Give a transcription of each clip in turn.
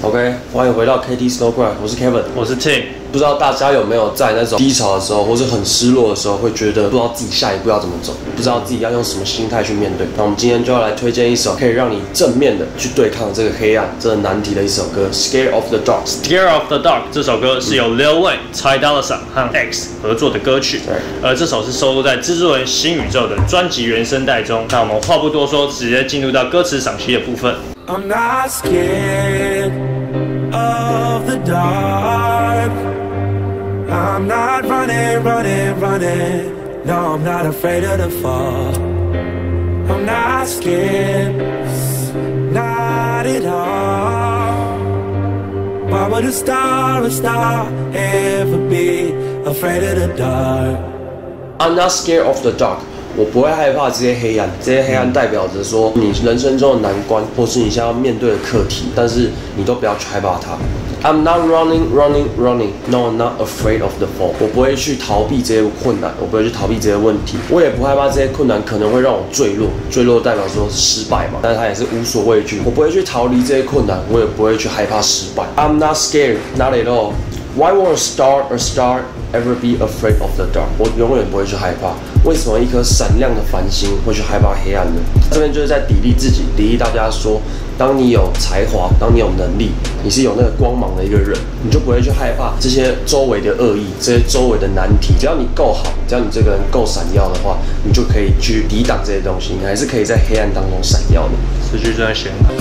OK， 欢迎回到 KT Snowcraft， 我是 Kevin， 我是 Tim。 不知道大家有没有在那种低潮的时候，或是很失落的时候，会觉得不知道自己下一步要怎么走，不知道自己要用什么心态去面对。那我们今天就要来推荐一首可以让你正面的去对抗这个黑暗、这个难题的一首歌，《Scared of the Dark》。 Scared of the Dark 这首歌是由 Lil Wayne、Ty Dolla $ign和 X 合作的歌曲，而这首是收录在蜘蛛人新宇宙的专辑原声带中。那我们话不多说，直接进入到歌词赏析的部分。 I'm not scared of the dark. I'm not running. No, I'm not afraid of the fall. I'm not scared, not at all. Why would a star ever be afraid of the dark? I'm not scared of the dark. 我不会害怕这些黑暗，这些黑暗代表着说你人生中的难关，或是你现在要面对的课题，但是你都不要去害怕它。I'm not running. No, I'm not afraid of the fall. 我不会去逃避这些困难，我不会去逃避这些问题，我也不害怕这些困难可能会让我坠落。坠落代表说失败嘛，但是它也是无所畏惧。我不会去逃离这些困难，我也不会去害怕失败。I'm not scared, not at all. Why would a star ever be afraid of the dark? 我永远不会去害怕。为什么一颗闪亮的繁星会去害怕黑暗呢？这边就是在砥砺自己，砥砺大家说，当你有才华，当你有能力，你是有那个光芒的一个人，你就不会去害怕这些周围的恶意，这些周围的难题。只要你够好，只要你这个人够闪耀的话，你就可以去抵挡这些东西，你还是可以在黑暗当中闪耀的。 这句真的写很好。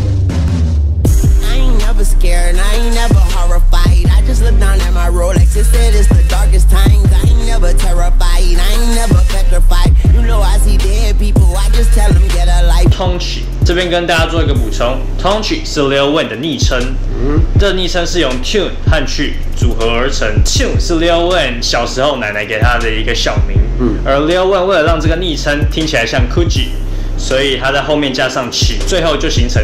Never scared, I ain't never horrified. I just look down at my Rolex, it said it's the darkest times. I ain't never terrified, I ain't never petrified. You know I see dead people, I just tell them get a life. Tonchi 这边跟大家做一个补充 ，Tonchi 是 Lil Wayne 的昵称，这昵称是用 Tune 和去组合而成。Tune 是 Lil Wayne 小时候奶奶给他的一个小名，而 Lil Wayne 为了让这个昵称听起来像 Gucci， 所以他在后面加上起，最后就形成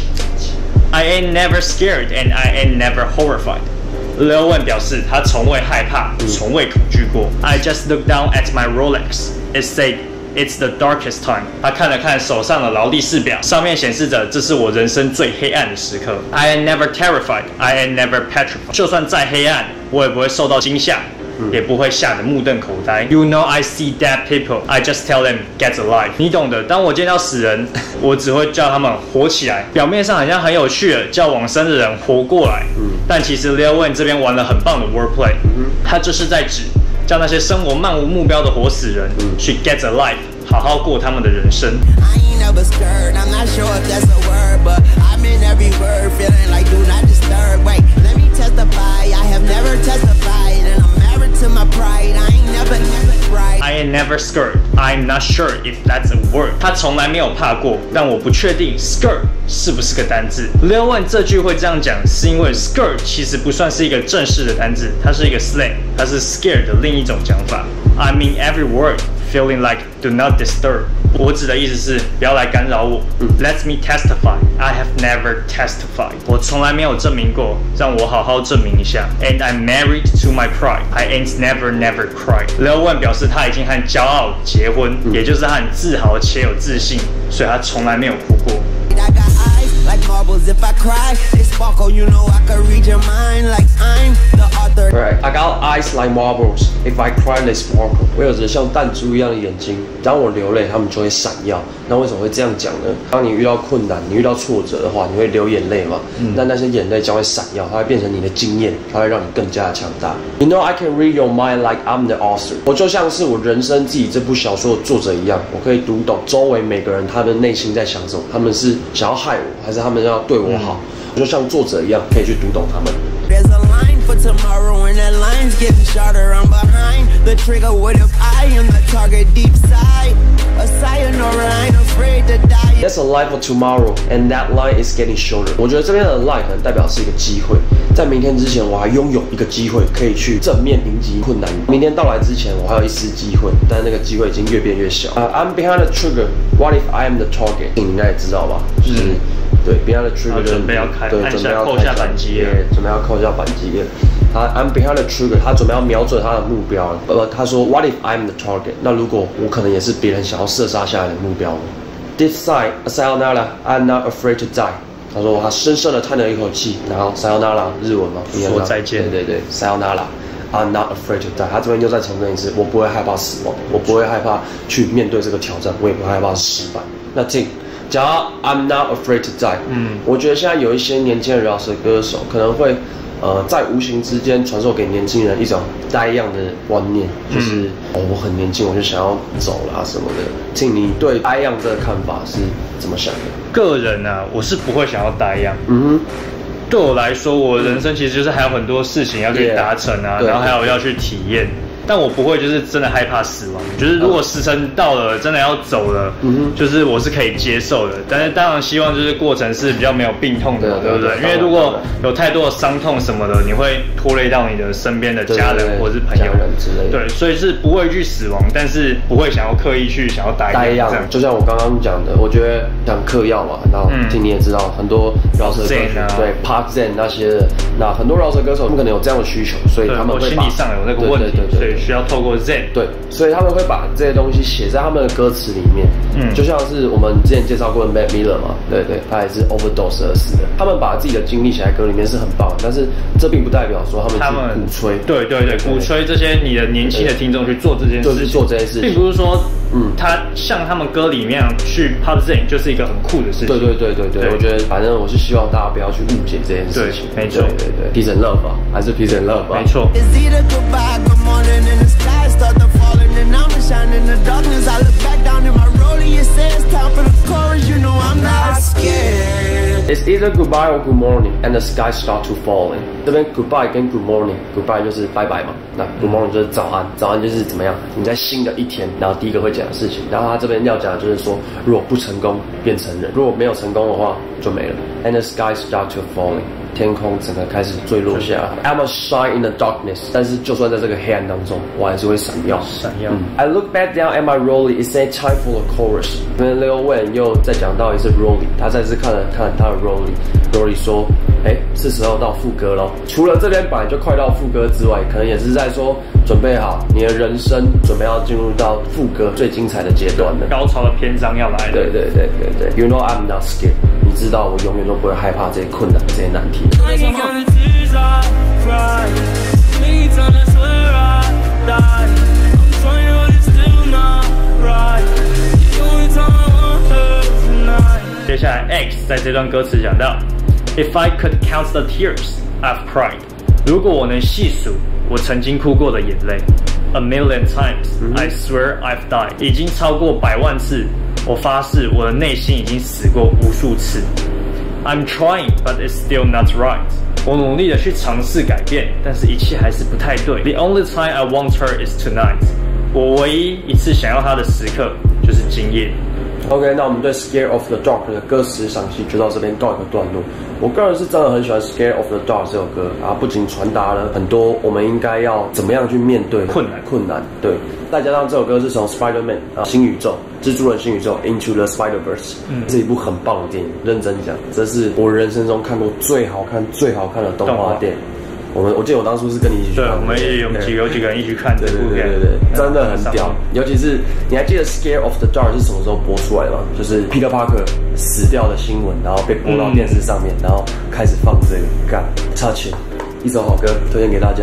Tonchi。I ain't never scared and I ain't never horrified. Lil Wayne 表示他从未害怕，从未恐惧过。I just looked down at my Rolex. It said it's the darkest time. 他看了看手上的劳力士表，上面显示着这是我人生最黑暗的时刻。I ain't never terrified. I ain't never petrified. 就算再黑暗，我也不会受到惊吓。也不会吓得目瞪口呆。You know I see dead people, I just tell them get alive. 你懂的。当我见到死人，我只会叫他们活起来。表面上好像很有趣的，叫往生的人活过来。但其实 Lil Wayne 这边玩了很棒的 wordplay，他就是在指叫那些生活漫无目标的活死人去 get alive， 好好过他们的人生。 I ain't never scared, I'm not sure if that's a word, but I'm in every word, feeling like do not disturb. Wait, let me testify, I have never testified, and I'm married to my pride. I ain't never cried. I ain't never scared. I'm not sure if that's a word. 他从来没有怕过，但我不确定 scared 是不是个单字。Lil Wayne 这句会这样讲，是因为 scared 其实不算是一个正式的单字，它是一个 slang， 它是 scared 的另一种讲法。I mean every word, feeling like do not disturb. 我指的意思是不要来干扰我。Let me testify. I have never testified. 我从来没有证明过，让我好好证明一下。And I'm married to my pride. I ain't never cried. Lil Wayne 表示他已经和骄傲结婚，也就是他很自豪且有自信，所以他从来没有哭过。 I got eyes like marbles. If I cry, they sparkle. You know I can read your mind like I'm the author. Right, I got eyes like marbles. If I cry, they sparkle. 我有着像弹珠一样的眼睛，当我流泪，它们就会闪耀。那为什么会这样讲呢？当你遇到困难，你遇到挫折的话，你会流眼泪嘛？那些眼泪将会闪耀，它会变成你的经验，它会让你更加的强大。You know I can read your mind like I'm the author. 我就像是我人生自己这部小说的作者一样，我可以读懂周围每个人他的内心在想什么，他们是想要害我，还是他们要对我好？我就像作者一样，可以去读懂他们。 There's a line for tomorrow, and that line's getting shorter. I'm behind the trigger. What if I am the target deep side? A sayonara, I ain't afraid to die. There's a line for tomorrow, and that line is getting shorter. 我觉得这边的 line 可能代表是一个机会，在明天之前，我还拥有一个机会可以去正面迎击困难。明天到来之前，我还有一丝机会，但那个机会已经越变越小。I'm behind the trigger. What if I am the target? 你应该也知道吧？就是对 behind the trigger 准备要开， 对，准备要扣下扳机页，准备要扣下扳机页。I'm behind the trigger， 他准备要瞄准他的目标了。他说 What if I'm the target？ 那如果我可能也是别人想要射杀下来的目标呢？This side, sayonara, I'm not afraid to die. 他说他深深的叹了一口气，然后 sayonara 日文嘛， 说再见。 对 sayonara。I'm not afraid to die。他这边又再重申一次，我不会害怕死亡，我不会害怕去面对这个挑战，我也不会害怕失败。那Tim，讲到 I'm not afraid to die，我觉得现在有一些年轻的饶舌歌手可能会在无形之间传授给年轻人一种呆样的观念，就是我很年轻，我就想要走啦什么的。Tim，你对呆样这个看法是怎么想的？ 个人啊，我是不会想要呆样。对我来说，我人生其实就是还有很多事情要去达成啊，然后还有要去体验。但我不会就是真的害怕死亡，就是如果时辰到了，真的要走了，就是我是可以接受的。但是当然希望就是过程是比较没有病痛的，对不对？因为如果有太多的伤痛什么的，你会拖累到你的身边的家人或者是朋友之类的。 对，所以是不会去死亡，但是不会想要刻意去想要呆样。 就像我刚刚讲的，我觉得像嗑药嘛，然后你也知道很多饶舌歌手对 Pop Zen 那些的，那很多饶舌歌手他们可能有这样的需求，所以他们会心理上有那个问题，所以需要透过 Zen， 对，所以他们会把这些东西写在他们的歌词里面。就像是我们之前介绍过的 Mac Miller 嘛，对，他也是 overdose 而死的。他们把自己的经历写在歌里面是很棒的，但是这并不代表说他们去鼓吹。 对，鼓吹这些你的年轻的听众去做这件事情， 就是做这件事情， 并不是说他像他们歌里面去 Pop Zen 就是一个很酷的事情。 对，我觉得反正我是希望大家不要去误解这件事情。 没错， 对 ，Peace and Love 吧，还是 Peace and Love 吧， 没错。 Start to falling and I'm shining in the darkness. I look back down in my rollie. It says time for the chorus. You know I'm not scared. It's either goodbye or good morning, and the sky start to falling. 这边 goodbye 跟 good morning，goodbye 就是拜拜嘛，那 good morning 就是早安，早安就是怎么样？你在新的一天，然后第一个会讲的事情。然后他这边要讲的就是说，如果不成功变成人，如果没有成功的话就没了。And the sky start to falling.天空整个开始坠落下来。I'm a shine in the darkness， 但是就算在这个黑暗当中，我还是会闪耀。I look back down at my rollie, it's a time for the chorus。因为 Lil Wayne 又再讲到一次 rollie， 他再次看了他的 rollie 说，是时候到副歌咯。除了这边本来就快到副歌之外，可能也是在说准备好你的人生，准备要进入到副歌最精彩的阶段了， 高潮的篇章要来了。 对。You know I'm not scared， 你知道我永远都不会害怕这些困难、这些难题。 接下来 X 在这段歌词讲到 ，If I could count the tears I've cried， 如果我能细数我曾经哭过的眼泪 ，A million times I swear I've died， 已经超过100万次，我发誓我的内心已经死过无数次。I'm trying, but it's still not right。我努力的去尝试改变，但是一切还是不太对。The only time I want her is tonight。我唯一一次想要她的时刻就是今夜。 OK， 那我们对 Scared of the Dark 的歌词赏析就到这边告一个段落。我个人是真的很喜欢 Scared of the Dark 这首歌，然后不仅传达了很多我们应该要怎么样去面对困难。对，再加上这首歌是从 Spider-Man 新宇宙，蜘蛛人新宇宙 Into the Spider-Verse，是一部很棒的电影。认真讲，这是我人生中看过最好看的动画电影。我记得我当初是跟你一起去看， 对，我们也有几个人一起看这部片， 对，真的很屌。尤其是你还记得《Scared of the Dark》是什么时候播出来的吗？就是 Peter Parker 死掉的新闻，然后被播到电视上面，然后开始放这个干 Touch It， 一首好歌推荐给大家。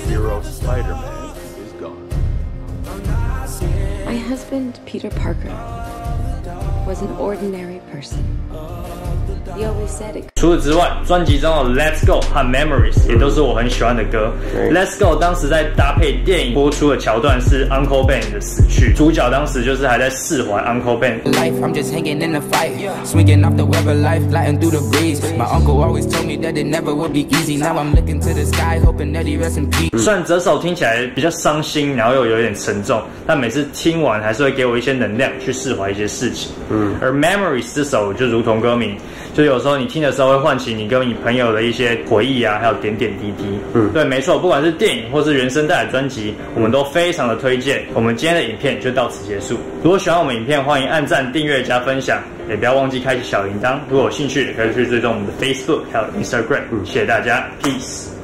My husband, Peter Parker, was an ordinary person. He always said it. 除此之外，专辑中的 Let's Go 和 Memories 也都是我很喜欢的歌。Let's Go 当时在搭配电影播出的桥段是 Uncle Ben 的死去，主角当时就是还在释怀 Uncle Ben。 Life, I'm just hanging in the fight, swinging off the web of life, gliding through the breeze. My uncle always told me that it never would be easy. Now I'm looking to the sky, hoping that he rests in peace. 虽然这首听起来比较伤心，然后又有点沉重，但每次听完还是会给我一些能量去释怀一些事情。而 Memories 这首就如同歌名，就有时候你听的时候会唤起你跟你朋友的一些回忆啊，还有点点滴滴。对，没错，不管是电影或是原声带的专辑，我们都非常的推荐。我们今天的影片就到此结束。如果喜欢我们影片，欢迎按赞、订阅、加分享，也不要忘记开启小铃铛。如果有兴趣，也可以去追踪我们的 Facebook 还有 Instagram。谢谢大家 ，Peace。